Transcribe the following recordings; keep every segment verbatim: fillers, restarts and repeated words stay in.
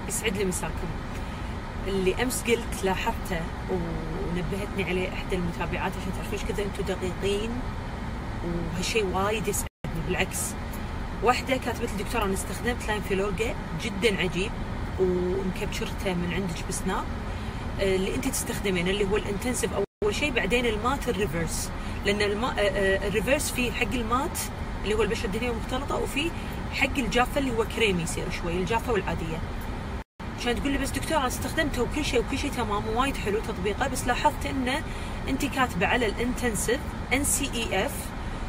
يسعد لي مساكم. اللي امس قلت لاحظته ونبهتني عليه احدى المتابعات عشان تعرفوا ايش كذا انتم دقيقين، وهالشيء وايد يسعدني. بالعكس، واحده كاتبت لي دكتوره انا استخدمت لاين فيلورجا جدا عجيب ومكبشرته من عندك بسناب اللي انت تستخدمينه اللي هو الانتنسيف اول شيء، بعدين المات الريفرس، لان الما... الريفرس فيه حق المات اللي هو البشره الدهنيه المختلطه، وفي حق الجافه اللي هو كريمي يصير شوي، الجافه والعاديه. عشان تقول لي بس دكتور انا استخدمته وكل شيء وكل شيء تمام ووايد حلو تطبيقه، بس لاحظت انه انت كاتبه على الانتنسيف ان سي اي اف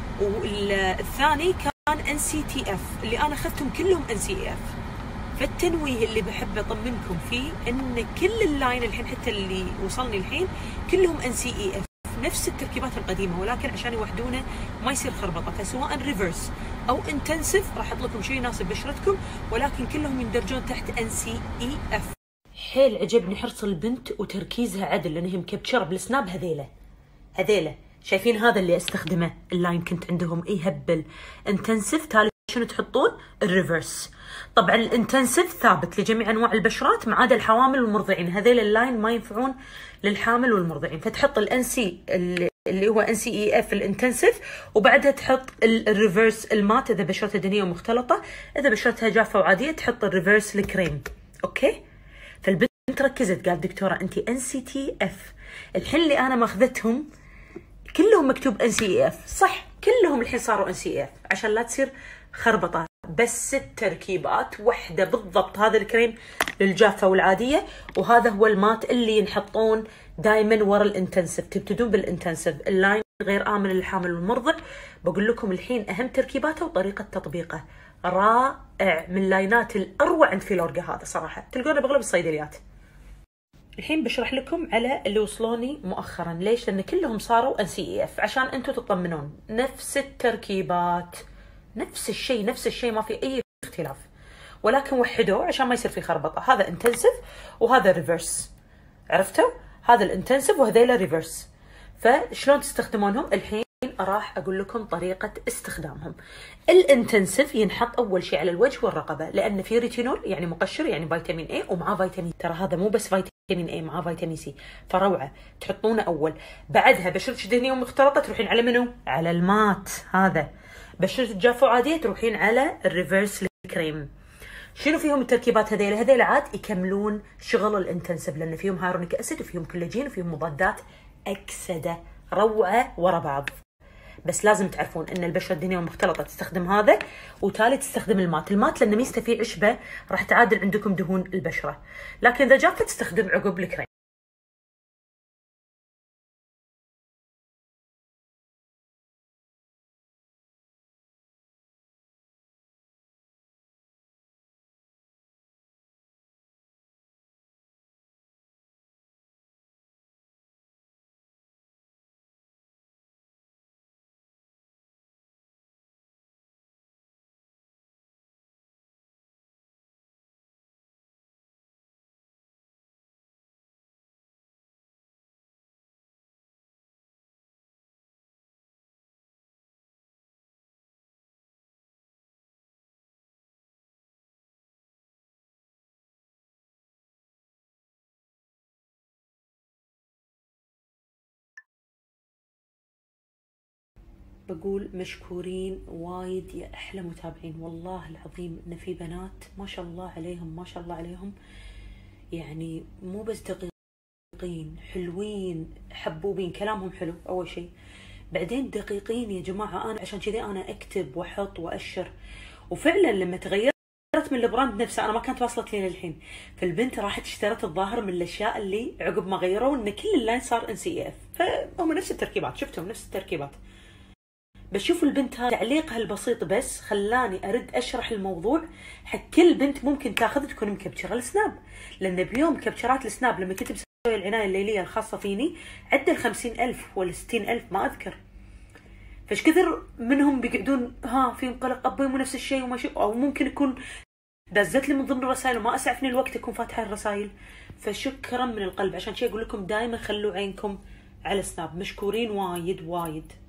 والثاني كان ان سي تي اف، اللي انا اخذتهم كلهم ان سي اي اف. فالتنويه اللي بحب اطمنكم فيه ان كل اللاين الحين حتى اللي وصلني الحين كلهم ان سي اي اف، نفس التركيبات القديمه، ولكن عشان يوحدونه ما يصير خربطه، فسواء ريفرس او انتنسيف راح احط لكم شيء يناسب بشرتكم، ولكن كلهم يندرجون تحت ان سي اي اف. حيل عجبني حرص البنت وتركيزها عدل، لان هي مكبشره بالسناب. هذيله هذيله شايفين هذا اللي استخدمه اللاين كنت عندهم اي هبل انتنسيف. تالي شنو تحطون؟ الريفرس. طبعا الانتنسيف ثابت لجميع انواع البشرات ما عدا الحوامل والمرضعين، هذيل اللاين ما ينفعون للحامل والمرضعين، فتحط الان سي اللي هو ان سي اي اف الانتنسيف، وبعدها تحط الريفرس المات اذا بشرتها دهنيه ومختلطه، اذا بشرتها جافه وعاديه تحط الريفرس الكريم. اوكي، فالبنت ركزت قالت دكتوره انت ان سي تي اف. الحين اللي انا ماخذتهم كلهم مكتوب ان سي اي اف، صح كلهم الحين صاروا ان سي اي اف عشان لا تصير خربطه، بس التركيبات وحده بالضبط. هذا الكريم للجافه والعاديه، وهذا هو المات اللي ينحطون دائما ورا الانتنسيف. تبتدون بالانتنسيف، اللاين غير امن للحامل والمرضع. بقول لكم الحين اهم تركيباته وطريقه تطبيقه، رائع من لاينات الاروع عند فيلورجا هذا صراحه، تلقونه باغلب الصيدليات. الحين بشرح لكم على اللي وصلوني مؤخرا، ليش؟ لان كلهم صاروا ان سي اي اف عشان انتم تطمنون، نفس التركيبات نفس الشيء نفس الشيء ما في اي اختلاف، ولكن وحدوه عشان ما يصير في خربطه. هذا انتنسيف وهذا ريفرس، عرفتوا؟ هذا الانتنسيف وهذيلا ريفرس. فشلون تستخدمونهم؟ الحين راح اقول لكم طريقه استخدامهم. الانتنسيف ينحط اول شيء على الوجه والرقبه، لان في ريتينول يعني مقشر يعني فيتامين اي، ومعاه فيتامين، ترى هذا مو بس فيتامين اي معاه فيتامين سي، فروعه تحطونه اول. بعدها بشرتك دهنيه ومختلطه تروحين على منو؟ على المات. هذا بشرتك جافه وعاديه تروحين على الريفرس الكريم. شنو فيهم التركيبات هذيل؟ هذيل عاد يكملون شغل الانتنسيف، لان فيهم هايرونيك اسيد وفيهم كولاجين وفيهم مضادات اكسده، روعه ورا بعض. بس لازم تعرفون ان البشره الدهنيه والمختلطه تستخدم هذا، وتالي تستخدم المات. المات لان ميزته فيه عشبه راح تعادل عندكم دهون البشره، لكن اذا جافه تستخدم عقب الكريم. بقول مشكورين وايد يا احلى متابعين، والله العظيم ان في بنات ما شاء الله عليهم ما شاء الله عليهم، يعني مو بس دقيقين، حلوين، حبوبين، كلامهم حلو اول شيء، بعدين دقيقين يا جماعه. انا عشان كذا انا اكتب واحط واشر، وفعلا لما تغيرت من البراند نفسه انا ما كانت واصلت لي للحين، فالبنت راحت اشترت الظاهر من الاشياء اللي عقب ما غيروا ان كل اللاين صار ان سي اف، فهم نفس التركيبات، شفتهم نفس التركيبات. بس شوفوا البنت هذا تعليقها البسيط بس خلاني ارد اشرح الموضوع حق كل بنت ممكن تاخذ تكون مكبشره السناب، لان بيوم كبشرات السناب لما كنت مسوي العنايه الليليه الخاصه فيني عدى الخمسين ألف ولا ستين ألف ما اذكر. فايش كثر منهم بيقعدون ها فيهم قلق ابوي مو نفس الشيء وما شيء، او ممكن يكون دزت لي من ضمن الرسائل وما اسعفني الوقت اكون فاتحه الرسائل. فشكرا من القلب، عشان شيء اقول لكم دائما خلوا عينكم على سناب. مشكورين وايد وايد.